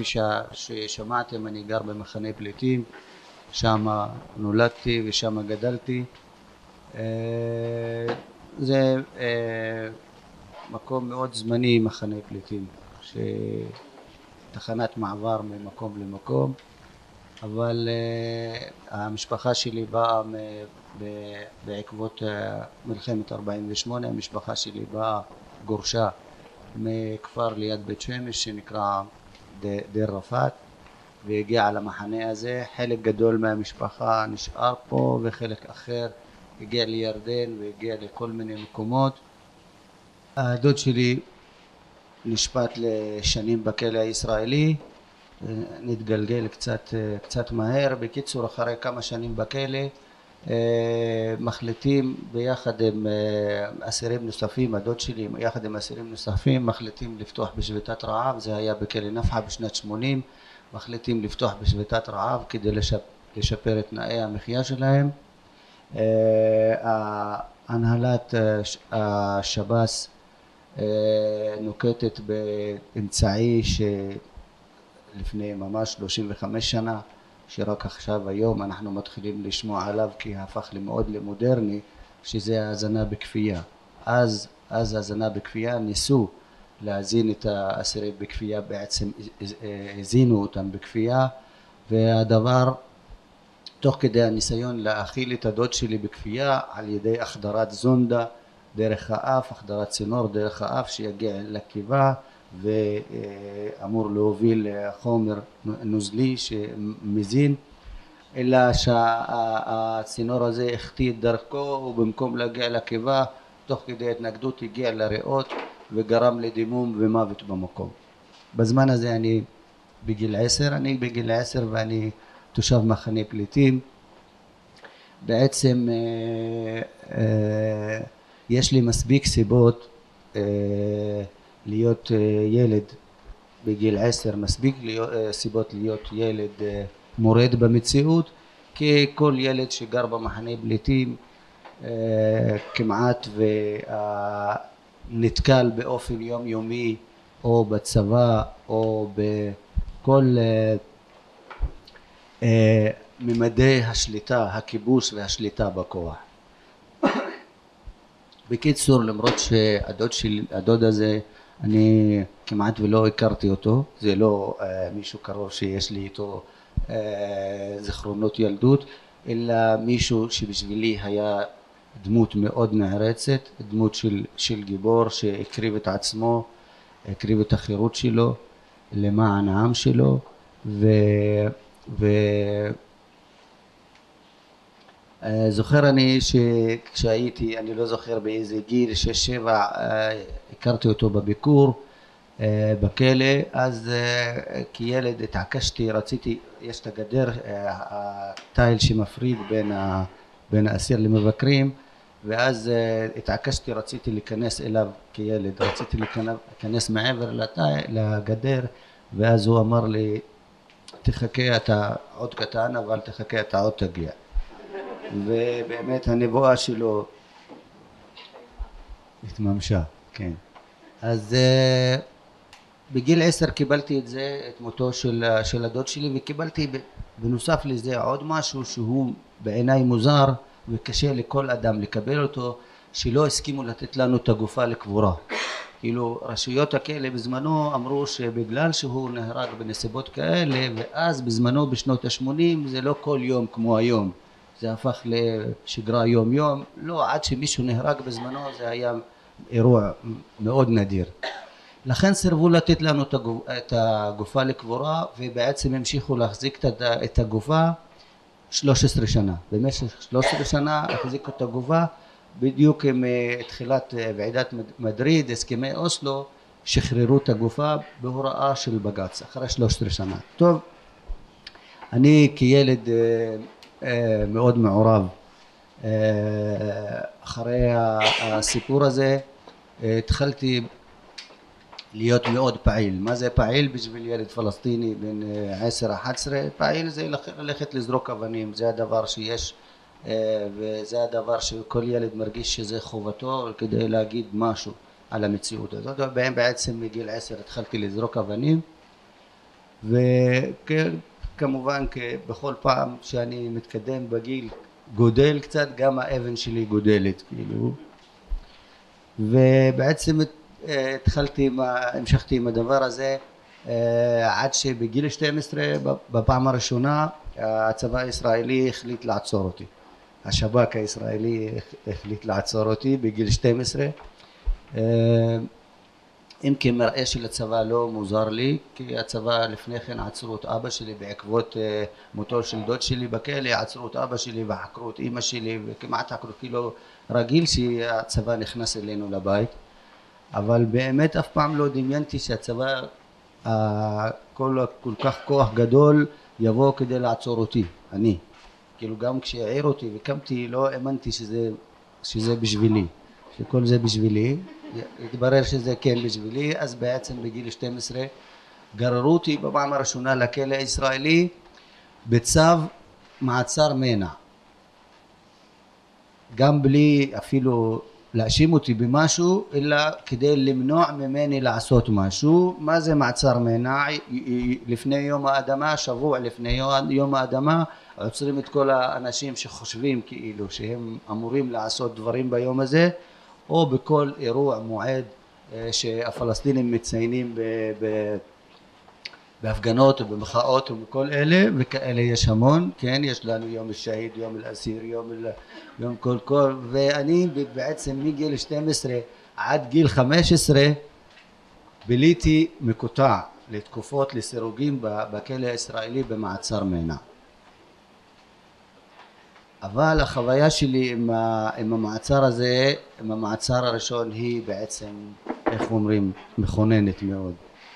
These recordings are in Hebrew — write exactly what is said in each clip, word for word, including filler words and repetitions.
ששמעתם, אני גר במחנה פליטים, שם נולדתי ושם גדלתי. זה מקום מאוד זמני, מחנה פליטים, שתחנת מעבר ממקום למקום, אבל המשפחה שלי באה בעקבות מלחמת ארבעים ושמונה. המשפחה שלי באה, גורשה מכפר ליד בית שמש שנקרא דיר רפאת, והגיעה למחנה הזה. חלק גדול מהמשפחה נשאר פה וחלק אחר הגיע לירדן והגיע לכל מיני מקומות. הדוד שלי נשפט לשנים בכלא הישראלי, נתגלגל קצת קצת מהר. בקיצור, אחרי כמה שנים בכלא מחליטים ביחד עם אסירים נוספים, הדוד שלי יחד עם אסירים נוספים מחליטים לפתוח בשביתת רעב. זה היה בכלא נפחא בשנת שמונים. מחליטים לפתוח בשביתת רעב כדי לשפר את תנאי המחיה שלהם. הנהלת השב"ס נוקטת באמצעי שלפני ממש שלושים וחמש שנה, שרק עכשיו היום אנחנו מתחילים לשמוע עליו כי הפך למאוד למודרני, שזה ההזנה בכפייה. אז אז ההזנה בכפייה, ניסו להזין את האסירים בכפייה, בעצם הזינו אותם בכפייה, והדבר תוך כדי הניסיון להאכיל את הדוד שלי בכפייה על ידי החדרת זונדה דרך האף, החדרת צינור דרך האף שיגיע לקיבה ואמור להוביל חומר נוזלי שמזין, אלא שהצינור הזה החטיא את דרכו ובמקום להגיע לקיבה תוך כדי התנגדות הגיע לריאות וגרם לדימום ומוות במקום. בזמן הזה אני בגיל עשר, אני בגיל עשר ואני תושב מחנה פליטים. בעצם אה, אה, יש לי מספיק סיבות אה, להיות אה, ילד בגיל עשר, מספיק להיות, אה, סיבות להיות ילד אה, מורד במציאות, כי כל ילד שגר במחנה פליטים אה, כמעט ונתקל באופן יומיומי או בצבא או בכל אה, אה, ממדי השליטה, הכיבוש והשליטה בכוח. בקיצור, למרות שהדוד שלי, הדוד הזה, אני כמעט ולא הכרתי אותו, זה לא אה, מישהו קרוב שיש לי איתו אה, זיכרונות ילדות, אלא מישהו שבשבילי היה דמות מאוד נערצת, דמות של, של גיבור שהקריב את עצמו, הקריב את החירות שלו למען העם שלו, ו... ו... זוכר אני שכשהייתי, אני לא זוכר באיזה גיל, שש שבע, הכרתי אותו בביקור בכלא. אז כילד התעקשתי, רציתי, יש את הגדר, הטייל שמפריד בין, בין האסיר למבקרים, ואז התעקשתי, רציתי להיכנס אליו כילד, רציתי להיכנס מעבר לגדר, ואז הוא אמר לי, תחכה, אתה עוד קטן, אבל תחכה, אתה עוד תגיע. ובאמת הנבואה שלו התממשה, כן. אז uh, בגיל עשר קיבלתי את זה, את מותו של, של הדוד שלי, וקיבלתי בנוסף לזה עוד משהו שהוא בעיניי מוזר וקשה לכל אדם לקבל אותו, שלא הסכימו לתת לנו את הגופה לקבורה. כאילו רשויות הכלא בזמנו אמרו שבגלל שהוא נהרג בנסיבות כאלה, ואז בזמנו בשנות ה-שמונים זה לא כל יום כמו היום, זה הפך לשגרה יום יום, לא, עד שמישהו נהרג בזמנו זה היה אירוע מאוד נדיר. לכן סירבו לתת לנו את הגופה לקבורה, ובעצם המשיכו להחזיק את הגופה שלוש עשרה שנה. במשך שלוש עשרה שנה החזיקו את הגופה, בדיוק עם תחילת ועידת מדריד, הסכמי אוסלו, שחררו את הגופה בהוראה של בג"ץ אחרי שלוש עשרה שנה. טוב, אני כילד מאוד מעורב אחרי הסיפור הזה, התחלתי להיות מאוד פעיל. מה זה פעיל בשביל ילד פלסטיני בן עשר אחת עשרה? פעיל זה ללכת לזרוק אבנים, זה הדבר שיש, וזה הדבר שכל ילד מרגיש שזה חובתו כדי להגיד משהו על המציאות הזאת. בעצם מגיל עשר התחלתי לזרוק אבנים, וכמובן בכל פעם שאני מתקדם בגיל גודל קצת, גם האבן שלי גודלת כאילו, ובעצם התחלתי, המשכתי עם הדבר הזה עד שבגיל שתים עשרה בפעם הראשונה הצבא הישראלי החליט לעצור אותי, השב"כ הישראלי החליט לעצור אותי בגיל שתים עשרה. אם כי מראה של הצבא לא מוזר לי, כי הצבא לפני כן עצרו את אבא שלי בעקבות מותו של דוד שלי בכלא, עצרו את אבא שלי וחקרו את אמא שלי וכמעט חקרו, כאילו רגיל שהצבא נכנס אלינו לבית, אבל באמת אף פעם לא דמיינתי שהצבא כל, כל כך כוח גדול יבוא כדי לעצור אותי, אני. כאילו גם כשהעיר אותי וקמתי לא האמנתי שזה, שזה בשבילי, שכל זה בשבילי. התברר שזה כן בשבילי. אז בעצם בגיל שתים עשרה גררו אותי בפעם הראשונה לכלא הישראלי בצו מעצר מנע, גם בלי אפילו להאשים אותי במשהו, אלא כדי למנוע ממני לעשות משהו. מה זה מעצר מנע? לפני יום האדמה, שבוע לפני יום האדמה, עוצרים את כל האנשים שחושבים כאילו שהם אמורים לעשות דברים ביום הזה, או בכל אירוע מועד שהפלסטינים מציינים ב, ב, בהפגנות ובמחאות ובכל אלה, וכאלה יש המון. כן, יש לנו יום השהיד, יום האסיר, יום, יום כל כל, ואני בעצם מגיל שתים עשרה עד גיל חמש עשרה ביליתי מקוטע לתקופות לסירוגים בכלא הישראלי במעצר מנע. אבל החוויה שלי עם, עם המעצר הזה, עם המעצר הראשון, היא בעצם, איך אומרים, מכוננת מאוד.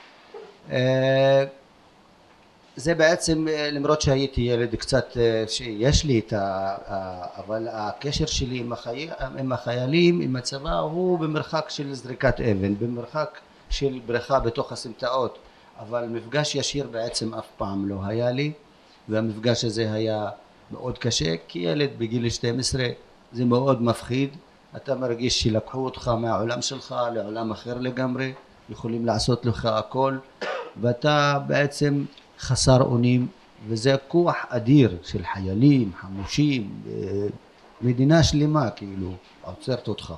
זה בעצם, למרות שהייתי ילד קצת שיש לי את ה... אבל הקשר שלי עם, החי... עם החיילים, עם הצבא, הוא במרחק של זריקת אבן, במרחק של בריכה בתוך הסמטאות, אבל מפגש ישיר בעצם אף פעם לא היה לי, והמפגש הזה היה מאוד קשה, כי ילד בגיל שתים עשרה זה מאוד מפחיד. אתה מרגיש שלקחו אותך מהעולם שלך לעולם אחר לגמרי, יכולים לעשות לך הכל, ואתה בעצם חסר אונים, וזה כוח אדיר של חיילים, חמושים, מדינה שלמה כאילו עוצרת אותך.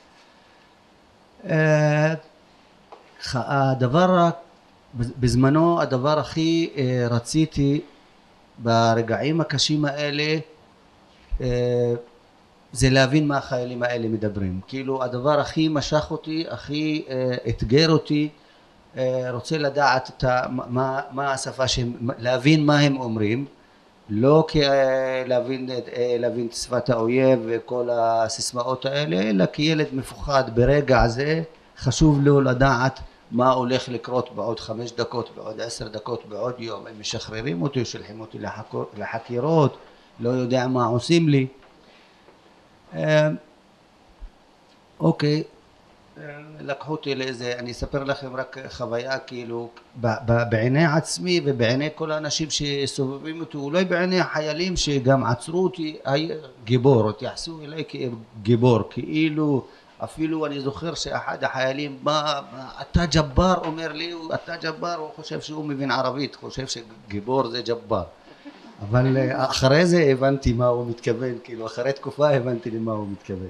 הדבר, בזמנו הדבר הכי רציתי ברגעים הקשים האלה זה להבין מה החיילים האלה מדברים. כאילו הדבר הכי משך אותי, הכי אתגר אותי, רוצה לדעת את ה, מה, מה השפה שהם, להבין מה הם אומרים, לא כלהבין להבין את שפת האויב וכל הסיסמאות האלה, אלא כילד מפוחד ברגע הזה חשוב לו לדעת מה הולך לקרות בעוד חמש דקות, בעוד עשר דקות, בעוד יום. הם משחררים אותי, שולחים אותי לחקירות, לא יודע מה עושים לי. אוקיי, לקחו אותי לאיזה, אני אספר לכם רק חוויה כאילו בעיני עצמי ובעיני כל האנשים שסובבים אותי, אולי בעיני החיילים שגם עצרו אותי, גיבור, התייחסו אליי כגיבור, כאילו אפילו אני זוכר שאחד החיילים בא, אתה ג'בר, אומר לי, אתה ג'בר, הוא חושב שהוא מבין ערבית, חושב שגיבור זה ג'בר, אבל אחרי זה הבנתי מה הוא מתכוון, כאילו אחרי תקופה הבנתי למה הוא מתכוון.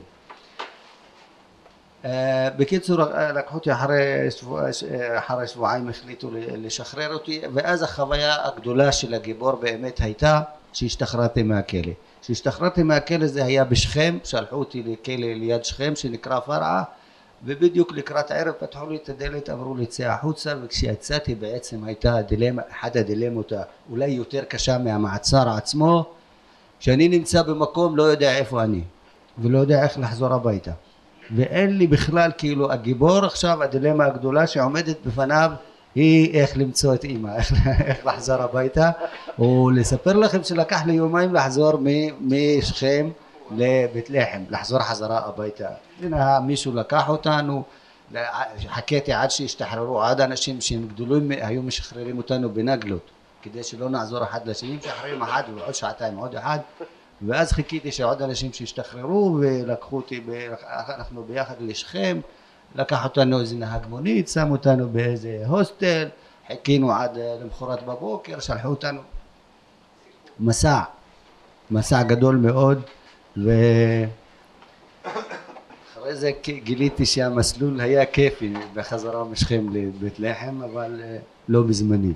בקיצור לקחו אותי אחרי שבוע, אחרי שבועיים החליטו לשחרר אותי, ואז החוויה הגדולה של הגיבור באמת הייתה שהשתחררתי מהכלא. כשהשתחררתי מהכלא זה היה בשכם, שלחו אותי לכלא ליד שכם שנקרא פרעה, ובדיוק לקראת הערב פתחו לי את הדלת, אמרו לי צא החוצה, וכשיצאתי בעצם הייתה דילמה, אחת הדילמות אולי יותר קשה מהמעצר עצמו, שאני נמצא במקום לא יודע איפה אני ולא יודע איך לחזור הביתה, ואין לי בכלל, כאילו הגיבור עכשיו הדילמה הגדולה שעומדת בפניו היא איך למצוא את אמא, איך, איך לחזור הביתה. ולספר לכם שלקח לי יומיים לחזור משכם לבית לחם, לחזור חזרה הביתה. הנה מישהו לקח אותנו, חכיתי עד שהשתחררו, עד אנשים שהם גדולים היו משחררים אותנו בנגלות כדי שלא נעזור אחד לשני, משחררים אחד ועוד שעתיים עוד אחד, ואז חיכיתי שעוד אנשים שהשתחררו ולקחו אותי, אנחנו ביחד לשכם, לקח אותנו איזה נהג מונית, שם אותנו באיזה הוסטל, חיכינו עד למחרת בבוקר, שלחו אותנו מסע, מסע גדול מאוד, ואחרי זה גיליתי שהמסלול היה כיפי בחזרה משכם לבית לחם, אבל לא בזמני.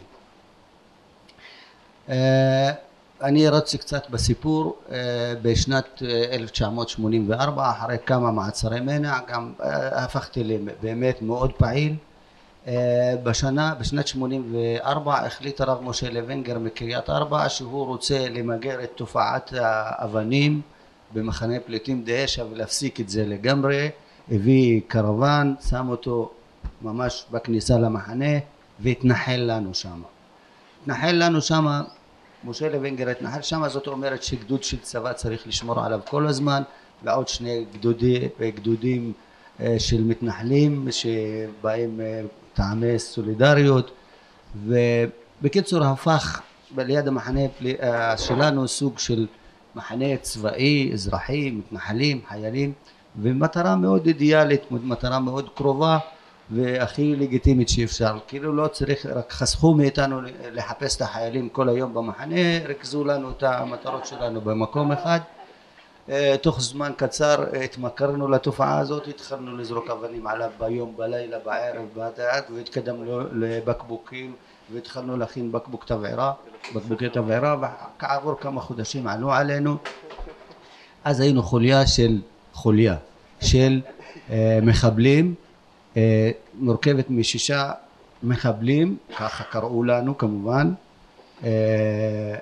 אני רצתי קצת בסיפור. בשנת אלף תשע מאות שמונים וארבע, אחרי כמה מעצרי מנע, גם הפכתי באמת מאוד פעיל. בשנה, בשנת שמונים וארבע החליט הרב משה לוינגר מקריית ארבע שהוא רוצה למגר את תופעת האבנים במחנה פליטים דהיישה ולהפסיק את זה לגמרי. הביא קרוון, שם אותו ממש בכניסה למחנה והתנחל לנו שם. התנחל לנו שם, משה לוינגר התנחל שם, זאת אומרת שגדוד של צבא צריך לשמור עליו כל הזמן, ועוד שני גדודי, גדודים של מתנחלים שבאים טעמי סולידריות. ובקיצור הפך ליד המחנה שלנו סוג של מחנה צבאי, אזרחי, מתנחלים, חיילים, ומטרה מאוד אידיאלית, מטרה מאוד קרובה והכי לגיטימית שאפשר. כאילו לא צריך, רק חסכו מאיתנו לחפש את החיילים כל היום במחנה, רכזו לנו את המטרות שלנו במקום אחד. תוך זמן קצר התמכרנו לתופעה הזאת, התחלנו לזרוק אבנים עליו ביום, בלילה, בערב, בעד, והתקדמנו לבקבוקים והתחלנו להכין בקבוק תבערה, בקבוקי תבערה, וכעבור כמה חודשים עלו עלינו. אז היינו חוליה של חוליה של אה, מחבלים, אה, מורכבת משישה מחבלים, ככה קראו לנו כמובן. אה,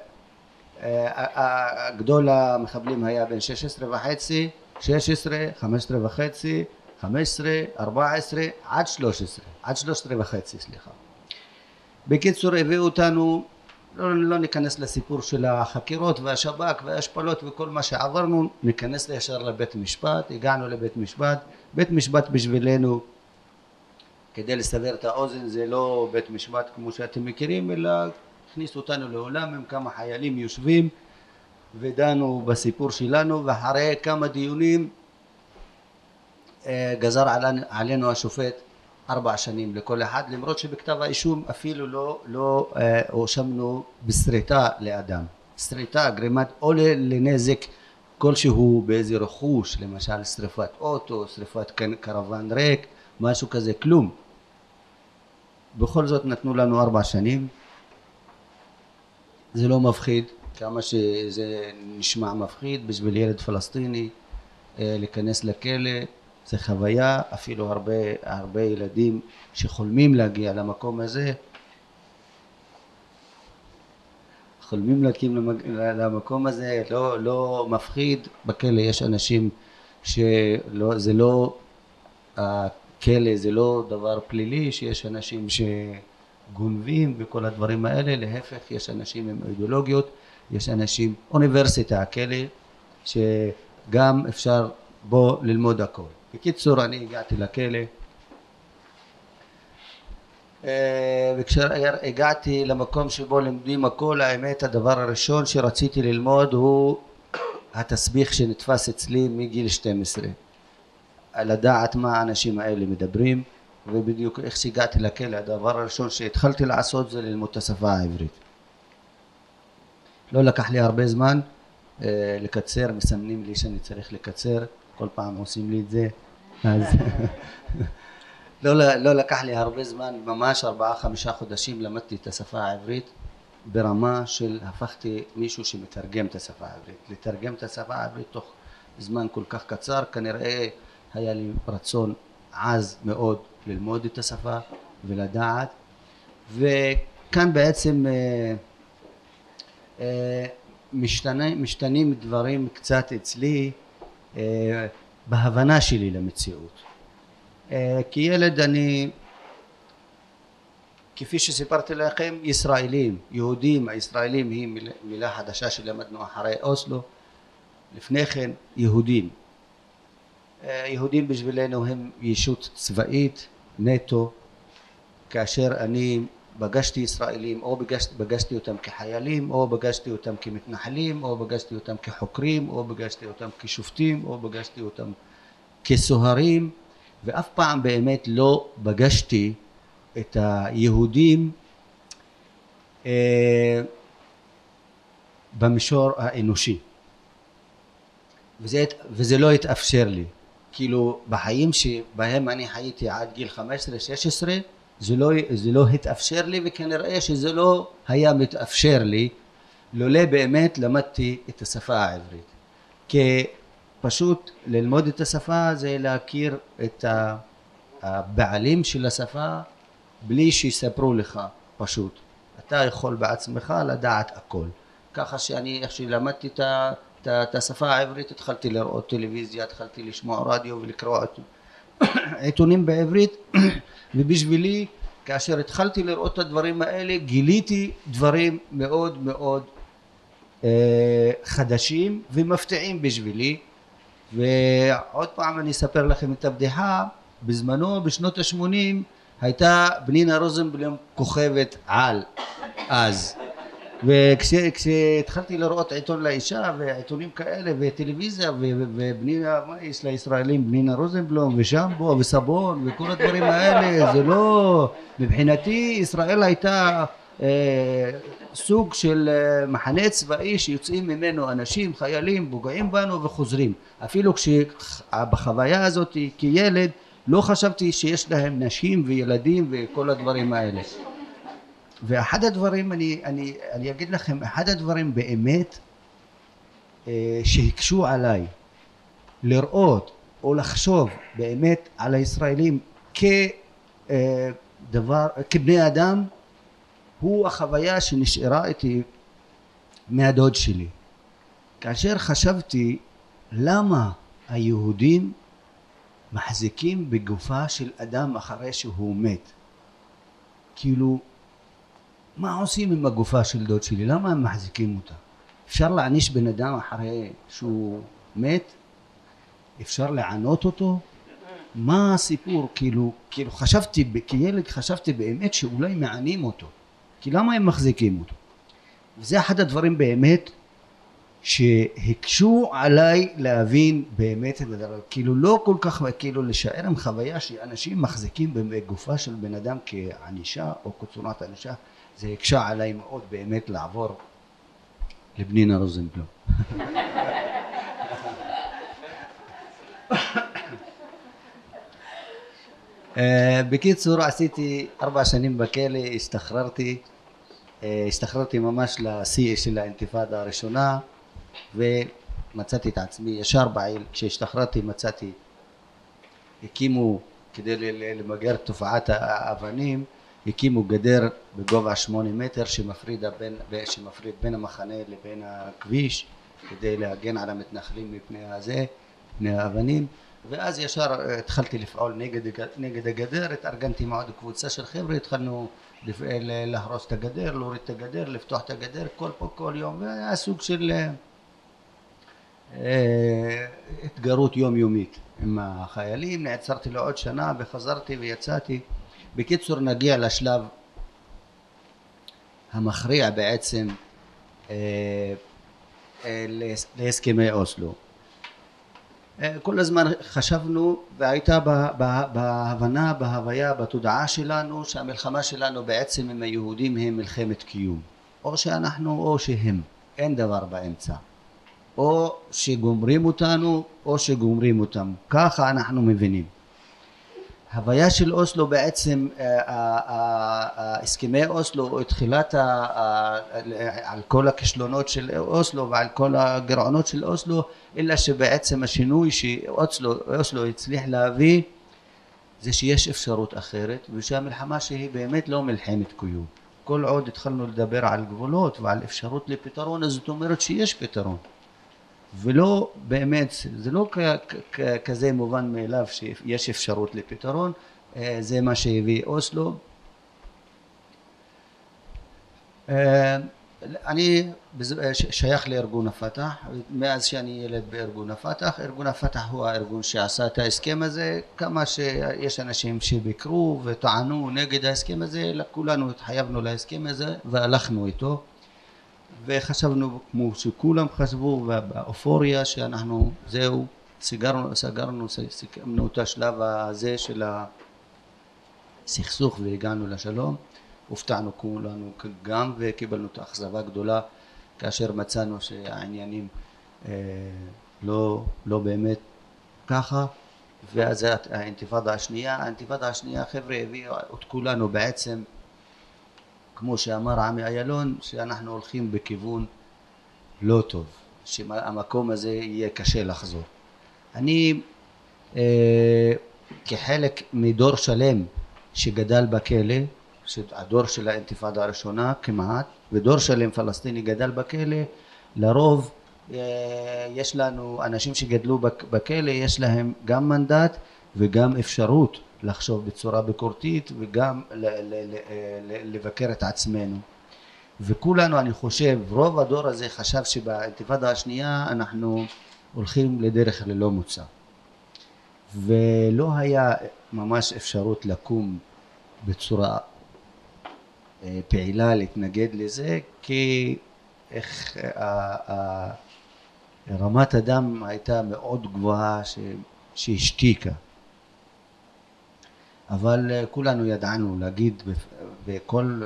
גדול המחבלים היה בן שש עשרה וחצי, שש עשרה, חמש עשרה וחצי, חמש עשרה, ארבע עשרה, עד שלוש עשרה, עד שלוש עשרה וחצי, סליחה. בקיצור הביאו אותנו, לא, לא ניכנס לסיפור של החקירות והשב"כ וההשפלות וכל מה שעברנו, ניכנס לישר לבית משפט. הגענו לבית משפט. בית משפט בשבילנו, כדי לסבר את האוזן, זה לא בית משפט כמו שאתם מכירים, אלא הכניסו אותנו לעולם עם כמה חיילים יושבים ודנו בסיפור שלנו, ואחרי כמה דיונים גזר עלינו השופט ארבע שנים לכל אחד, למרות שבכתב האישום אפילו לא לא הואשמנו בסריטה לאדם, סריטה, גרימת או לנזק כלשהו באיזה רכוש, למשל שריפת אוטו, שריפת קרוון ריק, משהו כזה, כלום. בכל זאת נתנו לנו ארבע שנים. זה לא מפחיד, כמה שזה נשמע מפחיד בשביל ילד פלסטיני להיכנס לכלא, זה חוויה. אפילו הרבה הרבה ילדים שחולמים להגיע למקום הזה, חולמים להקים למקום הזה, לא לא מפחיד. בכלא יש אנשים שלא, זה לא, הכלא זה לא דבר פלילי, שיש אנשים שגונבים וכל הדברים האלה, להפך, יש אנשים עם אידיאולוגיות, יש אנשים, אוניברסיטה, הכלא שגם אפשר בו ללמוד הכל. בקיצור, אני הגעתי לכלא, וכשהגעתי למקום שבו לומדים הכל, האמת הדבר הראשון שרציתי ללמוד הוא התסביך שנתפס אצלי מגיל שתים עשרה, לדעת מה האנשים האלה מדברים. ובדיוק איך שהגעתי לכלא, הדבר הראשון שהתחלתי לעשות זה ללמוד את השפה העברית. לא לקח לי הרבה זמן לקצר, מסמנים לי שאני צריך לקצר, כל פעם עושים לי את זה, אז לא, לא לקח לי הרבה זמן, ממש ארבעה חמישה חודשים למדתי את השפה העברית ברמה של הפכתי מישהו שמתרגם את השפה העברית. לתרגם את השפה העברית תוך זמן כל כך קצר, כנראה היה לי רצון עז מאוד ללמוד את השפה ולדעת. וכאן בעצם אה, אה, משתנה, משתנים דברים קצת אצלי אה, בהבנה שלי למציאות. כי ילד אני, כפי שסיפרתי לכם, ישראלים, יהודים, הישראלים היא מילה חדשה שלמדנו אחרי אוסלו. לפני כן יהודים, יהודים בשבילנו הם ישות צבאית נטו. כאשר אני פגשתי ישראלים, או פגשתי, פגשתי אותם כחיילים, או פגשתי אותם כמתנחלים, או פגשתי אותם כחוקרים, או פגשתי אותם כשופטים, או פגשתי אותם כסוהרים, ואף פעם באמת לא פגשתי את היהודים במישור האנושי, וזה, וזה לא התאפשר לי. כאילו בחיים שבהם אני חייתי עד גיל חמש עשרה שש עשרה זה לא, זה לא התאפשר לי, וכנראה שזה לא היה מתאפשר לי לולא באמת למדתי את השפה העברית. כי פשוט ללמוד את השפה זה להכיר את הבעלים של השפה בלי שיספרו לך. פשוט אתה יכול בעצמך לדעת הכל. ככה שאני איך שלמדתי את, את השפה העברית, התחלתי לראות טלוויזיה, התחלתי לשמוע רדיו ולקרוא עיתונים בעברית ובשבילי כאשר התחלתי לראות את הדברים האלה גיליתי דברים מאוד מאוד אה, חדשים ומפתיעים בשבילי. ועוד פעם אני אספר לכם את הבדיחה. בזמנו בשנות ה-שמונים הייתה פנינה רוזנבלום כוכבת על אז, וכשהתחלתי לראות עיתון לאישה ועיתונים כאלה וטלוויזיה ובנינה, מה יש לישראלים, פנינה רוזנבלום ושמפו וסבון וכל הדברים האלה, זה לא, מבחינתי ישראל הייתה אה, סוג של מחנה צבאי שיוצאים ממנו אנשים, חיילים, פוגעים בנו וחוזרים. אפילו כשבחוויה הזאת כילד לא חשבתי שיש להם נשים וילדים וכל הדברים האלה. ואחד הדברים, אני, אני, אני אגיד לכם, אחד הדברים באמת אה, שהקשו עליי לראות או לחשוב באמת על הישראלים כדבר, כבני אדם, הוא החוויה שנשארה איתי מהדוד שלי. כאשר חשבתי למה היהודים מחזיקים בגופה של אדם אחרי שהוא מת. כאילו מה עושים עם הגופה של דוד שלי? למה הם מחזיקים אותה? אפשר להעניש בן אדם אחרי שהוא מת? אפשר לענות אותו? מה הסיפור? כאילו, כאילו חשבתי, כילד חשבתי באמת שאולי מענים אותו. כי למה הם מחזיקים אותו? וזה אחד הדברים באמת שהקשו עליי להבין באמת את הדבר. כאילו לא כל כך, כאילו לשער עם חוויה שאנשים מחזיקים בגופה של בן אדם כענישה או כצורת ענישה. זה הקשה עליי מאוד באמת לעבור לפנינה רוזנבלום. בקיצור עשיתי ארבע שנים בכלא, השתחררתי, השתחררתי ממש לשיא של האינתיפאדה הראשונה ומצאתי את עצמי ישר בעיל. כשהשתחררתי מצאתי, הקימו כדי למגר תופעת האבנים, הקימו גדר בגובה שמונה מטר שמפריד בין, שמפריד בין המחנה לבין הכביש כדי להגן על המתנחלים מפני הזה, מפני האבנים. ואז ישר התחלתי לפעול נגד, נגד הגדר, התארגנתי עם עוד קבוצה של חבר'ה, התחלנו להרוס את הגדר, להוריד את הגדר, לפתוח את הגדר כל פה כל יום, והיה סוג של אה, התגרות יומיומית עם החיילים. נעצרתי לעוד שנה וחזרתי ויצאתי. בקיצור נגיע לשלב המכריע בעצם אה, אה, להסכמי אוסלו. כל הזמן חשבנו והייתה בהבנה, בהוויה, בתודעה שלנו שהמלחמה שלנו בעצם עם היהודים הם מלחמת קיום. או שאנחנו או שהם, אין דבר באמצע. או שגומרים אותנו או שגומרים אותם. ככה אנחנו מבינים. הוויה של אוסלו בעצם, הסכמי אוסלו, תחילת על כל הכישלונות של אוסלו ועל כל הגירעונות של אוסלו, אלא שבעצם השינוי שאוסלו הצליח להביא זה שיש אפשרות אחרת, ושהמלחמה שהיא באמת לא מלחמת קיום. כל עוד התחלנו לדבר על גבולות ועל אפשרות לפתרון, אז זאת אומרת שיש פתרון. ולא באמת, זה לא כזה מובן מאליו שיש אפשרות לפתרון. זה מה שהביא אוסלו. אני שייך לארגון הפתח, מאז שאני ילד בארגון הפתח. ארגון הפתח הוא הארגון שעשה את ההסכם הזה. כמה שיש אנשים שביקרו וטענו נגד ההסכם הזה, כולנו התחייבנו להסכם הזה והלכנו איתו. וחשבנו כמו שכולם חשבו, ובאופוריה שאנחנו זהו סגרנו סגרנו סיכמנו את השלב הזה של הסכסוך והגענו לשלום. הופתענו כולנו גם וקיבלנו את האכזבה גדולה כאשר מצאנו שהעניינים לא, לא באמת ככה. ואז האינתיפאדה השנייה, האינתיפאדה השנייה חבר'ה הביאו את כולנו בעצם, כמו שאמר עמי איילון, שאנחנו הולכים בכיוון לא טוב, שהמקום הזה יהיה קשה לחזור. אני אה, כחלק מדור שלם שגדל בכלא, הדור של האינתיפאדה הראשונה כמעט, ודור שלם פלסטיני גדל בכלא, לרוב יש לנו אנשים שגדלו בכלא, יש להם גם מנדט וגם אפשרות לחשוב בצורה ביקורתית וגם לבקר את עצמנו. וכולנו, אני חושב, רוב הדור הזה חשב שבאינתיפאדה השנייה אנחנו הולכים לדרך ללא מוצא, ולא היה ממש אפשרות לקום בצורה פעילה להתנגד לזה, כי איך רמת הדם הייתה מאוד גבוהה שהשתיקה. אבל כולנו ידענו להגיד, וכל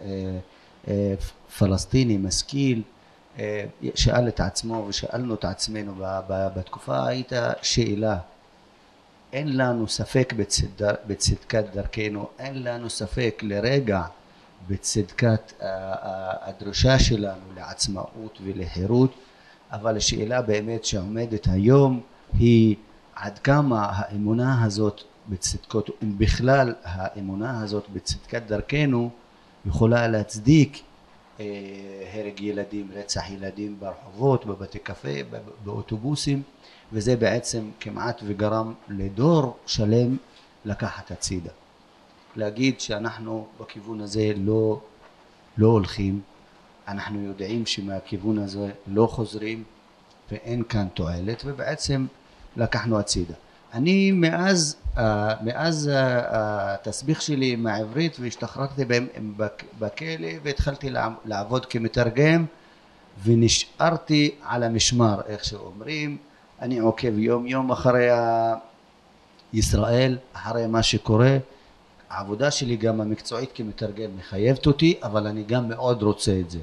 פלסטיני משכיל שאל את עצמו ושאלנו את עצמנו בתקופה, הייתה שאלה, אין לנו ספק בצדקת דרכנו, אין לנו ספק לרגע בצדקת הדרישה שלנו לעצמאות ולחירות, אבל השאלה באמת שעומדת היום היא עד כמה האמונה הזאת בצדקות, אם בכלל האמונה הזאת בצדקת דרכנו יכולה להצדיק אה, הרג ילדים, רצח ילדים ברחובות, בבתי קפה, באוטובוסים, וזה בעצם כמעט וגרם לדור שלם לקחת הצידה. להגיד שאנחנו בכיוון הזה לא, לא הולכים, אנחנו יודעים שמהכיוון הזה לא חוזרים ואין כאן תועלת, ובעצם לקחנו הצידה. אני מאז, מאז התסביך שלי מהעברית והשתחררתי בכלא והתחלתי לעבוד כמתרגם ונשארתי על המשמר, איך שאומרים, אני עוקב יום יום אחרי ישראל, אחרי מה שקורה. העבודה שלי גם המקצועית כמתרגם מחייבת אותי, אבל אני גם מאוד רוצה את זה.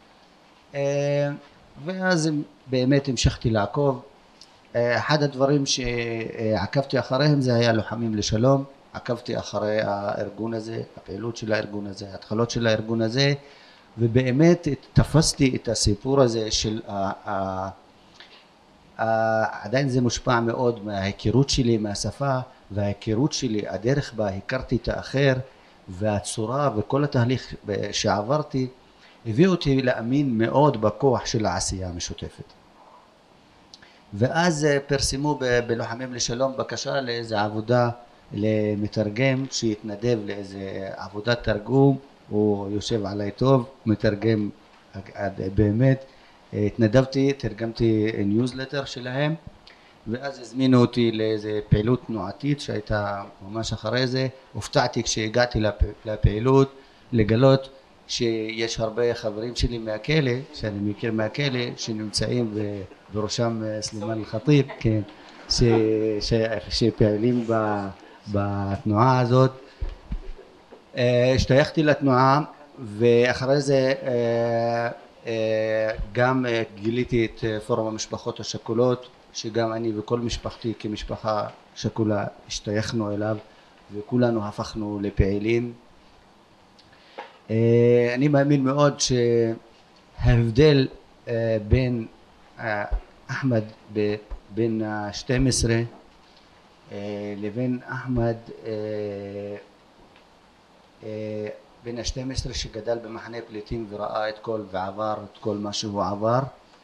ואז באמת המשכתי לעקוב. אחד הדברים שעקבתי אחריהם זה היה לוחמים לשלום. עקבתי אחרי הארגון הזה, הפעילות של הארגון הזה, ההתחלות של הארגון הזה, ובאמת תפסתי את הסיפור הזה של עדיין זה מושפע מאוד מההיכרות שלי מהשפה וההיכרות שלי, הדרך בה הכרתי את האחר, והצורה וכל התהליך שעברתי הביא אותי להאמין מאוד בכוח של העשייה המשותפת. ואז פרסמו בלוחמים לשלום בקשה לאיזו עבודה למתרגם שיתנדב לאיזה עבודת תרגום, הוא יושב עליי טוב, מתרגם באמת. התנדבתי, תרגמתי ניוזלטר שלהם, ואז הזמינו אותי לאיזה פעילות תנועתית שהייתה ממש אחרי זה. הופתעתי כשהגעתי לפעילות לגלות שיש הרבה חברים שלי מהכלא, שאני מכיר מהכלא, שנמצאים בראשם סלימאן אל-ח'טיב, כן, ש, ש, שפעילים בתנועה הזאת. השתייכתי לתנועה, ואחרי זה גם גיליתי את פורום המשפחות השכולות, שגם אני וכל משפחתי כמשפחה שכולה השתייכנו אליו, וכולנו הפכנו לפעילים. אני מאמין מאוד שההבדל בין אחמד בין ה-שתים עשרה לבין אחמד בין ה-שתים עשרה שגדל במחנה פליטים וראה את כל ועבר את כל מה שהוא עבר,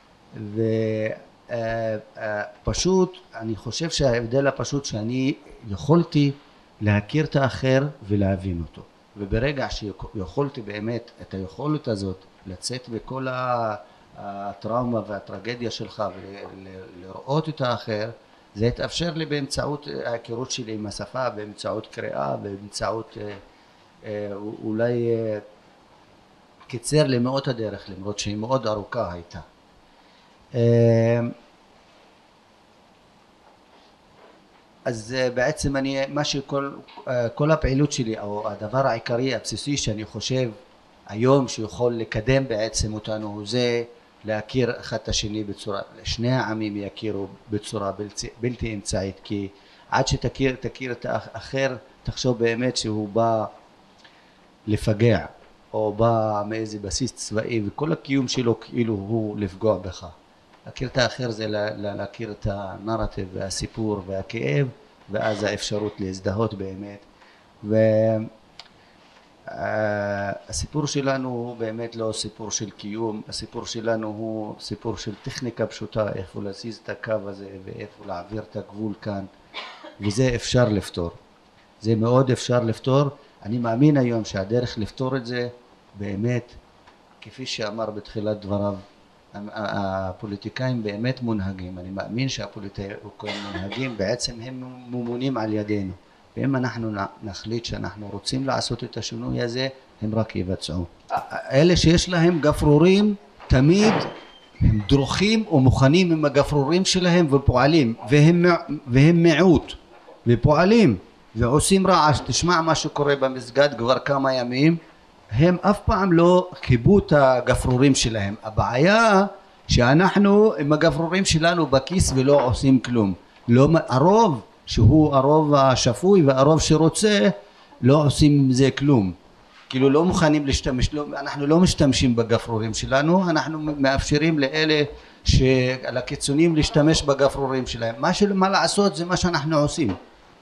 ופשוט אני חושב שההבדל הפשוט שאני יכולתי להכיר את האחר ולהבין אותו, וברגע שיכולתי באמת את היכולת הזאת לצאת בכל הטראומה והטרגדיה שלך ולראות את האחר, זה התאפשר לי באמצעות ההיכרות שלי עם השפה, באמצעות קריאה, באמצעות אולי קיצר לי מאוד הדרך, למרות שהיא מאוד ארוכה הייתה. אז בעצם אני, מה שכל, כל הפעילות שלי, או הדבר העיקרי הבסיסי שאני חושב היום שיכול לקדם בעצם אותנו, הוא זה להכיר אחד את השני בצורה, שני העמים יכירו בצורה בלתי, בלתי אמצעית, כי עד שתכיר תכיר את האחר, תחשוב באמת שהוא בא לפגע, או בא מאיזה בסיס צבאי, וכל הקיום שלו כאילו הוא לפגוע בך. להכיר את האחר זה להכיר את הנרטיב והסיפור והכאב, ואז האפשרות להזדהות באמת. והסיפור שלנו הוא באמת לא סיפור של קיום, הסיפור שלנו הוא סיפור של טכניקה פשוטה, איפה להזיז את הקו הזה ואיפה להעביר את הגבול כאן, וזה אפשר לפתור, זה מאוד אפשר לפתור. אני מאמין היום שהדרך לפתור את זה באמת, כפי שאמר בתחילת דבריו, הפוליטיקאים באמת מונהגים. אני מאמין שהפוליטיקאים מונהגים, בעצם הם ממונים על ידינו, ואם אנחנו נחליט שאנחנו רוצים לעשות את השינוי הזה, הם רק יבצעו. אלה שיש להם גפרורים תמיד הם דרוכים ומוכנים עם הגפרורים שלהם ופועלים, והם, והם מיעוט ופועלים ועושים רעש. תשמע מה שקורה במסגד כבר כמה ימים, הם אף פעם לא חיבו את הגפרורים שלהם. הבעיה שאנחנו עם הגפרורים שלנו בכיס ולא עושים כלום. לא, הרוב שהוא הרוב השפוי והרוב שרוצה לא עושים עם זה כלום, כאילו לא מוכנים להשתמש, לא, אנחנו לא משתמשים בגפרורים שלנו, אנחנו מאפשרים לאלה שעל הקיצונים להשתמש בגפרורים שלהם. מה, של, מה לעשות זה מה שאנחנו עושים,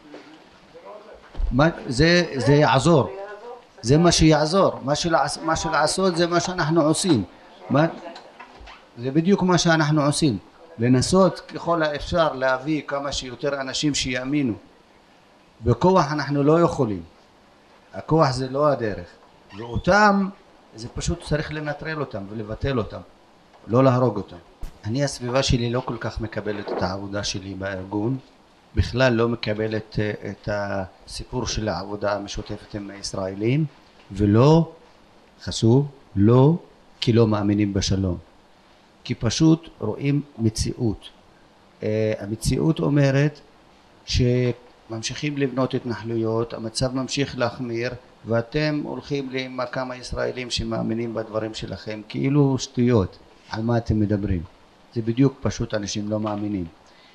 מה, זה, זה יעזור, זה מה שיעזור, מה, של, מה שלעשות זה מה שאנחנו עושים, מה, זה בדיוק מה שאנחנו עושים, לנסות ככל האפשר להביא כמה שיותר אנשים שיאמינו. בכוח אנחנו לא יכולים, הכוח זה לא הדרך, ואותם זה פשוט צריך לנטרל אותם ולבטל אותם, לא להרוג אותם. אני הסביבה שלי לא כל כך מקבלת את העבודה שלי בארגון, בכלל לא מקבלת את הסיפור של העבודה המשותפת עם הישראלים, ולא חשוב, לא כי לא מאמינים בשלום, כי פשוט רואים מציאות. המציאות אומרת שממשיכים לבנות התנחלויות, המצב ממשיך להחמיר, ואתם הולכים עם כמה ישראלים שמאמינים בדברים שלכם כאילו שטויות. על מה אתם מדברים? זה בדיוק פשוט אנשים לא מאמינים.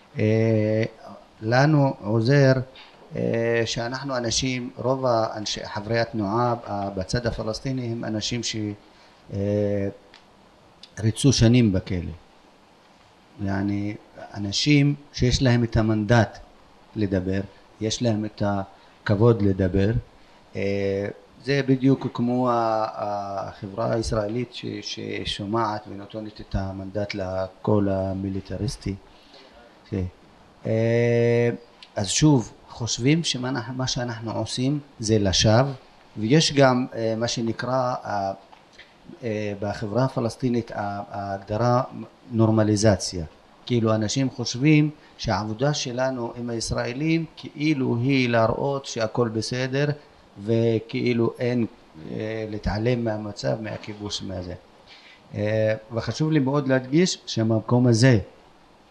לנו עוזר שאנחנו אנשים, רוב האנשי, חברי התנועה בצד הפלסטיני הם אנשים שריצו שנים בכלא, يعني אנשים שיש להם את המנדט לדבר, יש להם את הכבוד לדבר. זה בדיוק כמו החברה הישראלית ששומעת ונותנת את המנדט לכל המיליטריסטי. אז שוב, חושבים שמה שאנחנו עושים זה לשווא, ויש גם מה שנקרא בחברה הפלסטינית ההגדרה נורמליזציה, כאילו אנשים חושבים שהעבודה שלנו עם הישראלים כאילו היא להראות שהכל בסדר, וכאילו אין להתעלם מהמצב, מהכיבוש, מהזה. וחשוב לי מאוד להדגיש שהמקום הזה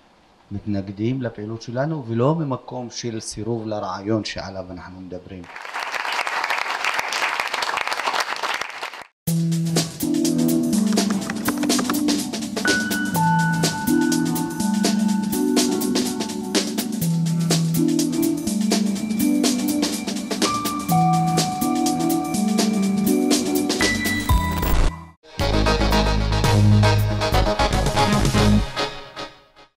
מתנגדים לפעילות שלנו, ולא ממקום של סירוב לרעיון שעליו אנחנו מדברים.